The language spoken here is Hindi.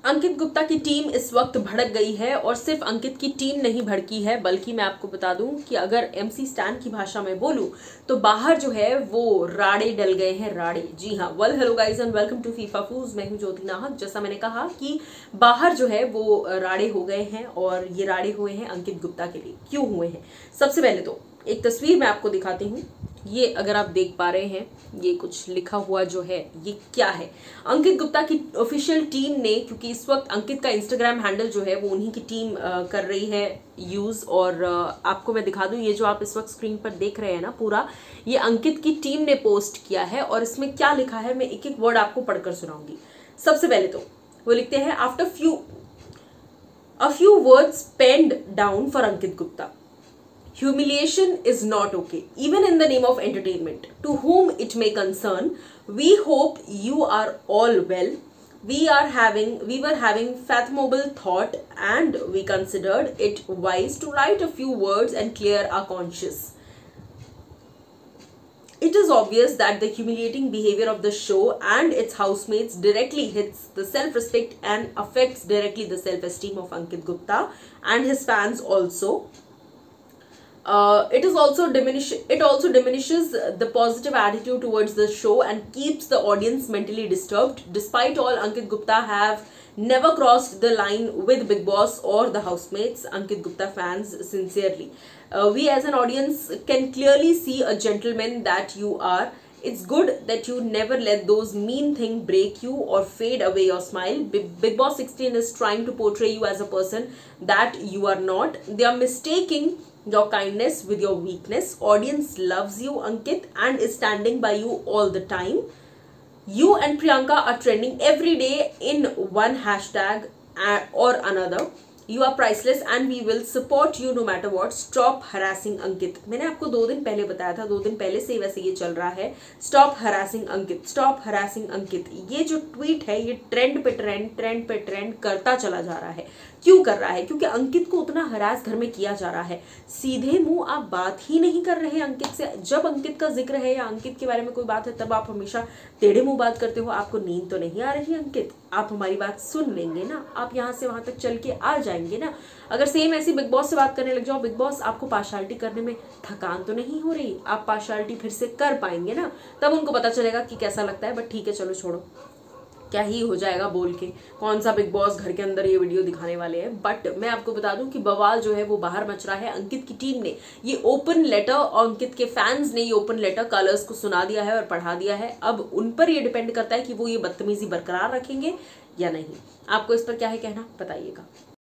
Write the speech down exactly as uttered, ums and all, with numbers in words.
अंकित गुप्ता की टीम इस वक्त भड़क गई है और सिर्फ अंकित की टीम नहीं भड़की है, बल्कि मैं आपको बता दूं कि अगर एमसी स्टैन की भाषा में बोलूं तो बाहर जो है वो राड़े डल गए हैं, राड़े। जी हाँ, well hello guys and welcome to FIFA fooz. मैं हूं ज्योति नाहक। जैसा मैंने कहा कि बाहर जो है वो राड़े हो गए हैं और ये राड़े हुए हैं अंकित गुप्ता के लिए। क्यों हुए हैं? सबसे पहले तो एक तस्वीर मैं आपको दिखाती हूँ। ये अगर आप देख पा रहे हैं, ये कुछ लिखा हुआ जो है ये क्या है? अंकित गुप्ता की ऑफिशियल टीम ने, क्योंकि इस वक्त अंकित का इंस्टाग्राम हैंडल जो है वो उन्हीं की टीम आ, कर रही है यूज। और आ, आपको मैं दिखा दूं, ये जो आप इस वक्त स्क्रीन पर देख रहे हैं ना, पूरा ये अंकित की टीम ने पोस्ट किया है। और इसमें क्या लिखा है मैं एक एक वर्ड आपको पढ़कर सुनाऊंगी। सबसे पहले तो वो लिखते हैं, after few a few words penned down for Ankit Gupta. Humiliation is not okay, even in the name of entertainment. To whom it may concern, we hope you are all well. We are having, we were having fathomable thought, and we considered it wise to write a few words and clear our conscience. It is obvious that the humiliating behavior of the show and its housemates directly hits the self-respect and affects directly the self-esteem of Ankit Gupta and his fans also. Uh, it is also diminish. It also diminishes the positive attitude towards the show and keeps the audience mentally disturbed. Despite all, Ankit Gupta have never crossed the line with Bigg Boss or the housemates. Ankit Gupta fans, sincerely, uh, we as an audience can clearly see a gentleman that you are. It's good that you never let those mean things break you or fade away your smile. Bigg Boss sixteen is trying to portray you as a person that you are not. They are mistaking your kindness with your weakness. Audience loves you, Ankit, and is standing by you all the time. You and Priyanka are trending every day in one hashtag or another. You are priceless and we will support you no matter what. Stop harassing Ankit. मैंने आपको दो दिन पहले बताया था, दो दिन पहले से वैसे ये चल रहा है। Stop harassing Ankit. Stop harassing Ankit. ये जो ट्वीट है ये ट्रेंड पे ट्रेंड ट्रेंड पे ट्रेंड करता चला जा रहा है। क्यों कर रहा है? क्योंकि अंकित को उतना हरास घर में किया जा रहा है। सीधे मुंह आप बात ही नहीं कर रहे अंकित से। जब अंकित का जिक्र है या अंकित के बारे में कोई बात है तब आप हमेशा टेढ़े मुंह बात करते हो। आपको नींद तो नहीं आ रही अंकित? आप हमारी बात सुन लेंगे ना? आप यहाँ से वहां तक चल के आ जाएंगे ना? अगर सेम ऐसी बिग बॉस से बात करने लग जाओ, बिग बॉस आपको पार्शियलिटी करने में थकान तो नहीं हो रही? आप पार्शियलिटी फिर से कर पाएंगे ना? तब उनको पता चलेगा कि कैसा लगता है। बट ठीक है, चलो छोड़ो, क्या ही हो जाएगा बोल के। कौन सा बिग बॉस घर के अंदर ये वीडियो दिखाने वाले हैं। बट मैं आपको बता दूं कि बवाल जो है वो बाहर मच रहा है। अंकित की टीम ने ये ओपन लेटर और अंकित के फैंस ने ये ओपन लेटर कलर्स को सुना दिया है और पढ़ा दिया है। अब उन पर ये डिपेंड करता है कि वो ये बदतमीजी बरकरार रखेंगे या नहीं। आपको इस पर क्या है कहना, बताइएगा।